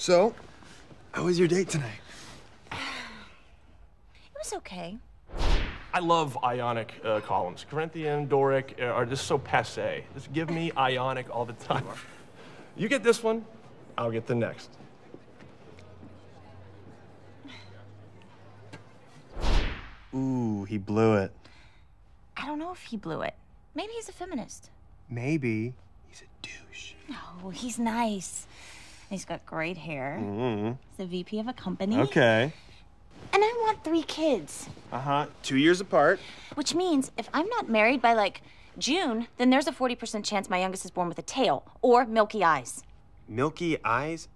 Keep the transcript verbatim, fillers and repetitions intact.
So, how was your date tonight? It was okay. I love ionic uh, columns. Corinthian, Doric uh, are just so passé. Just give me ionic all the time. You get this one, I'll get the next. Ooh, he blew it. I don't know if he blew it. Maybe he's a feminist. Maybe. He's a douche. No, he's nice. He's got great hair. Mm-hmm. He's the V P of a company. Okay. And I want three kids. Uh-huh. Two years apart. Which means if I'm not married by, like, June, then there's a forty percent chance my youngest is born with a tail or milky eyes. Milky eyes?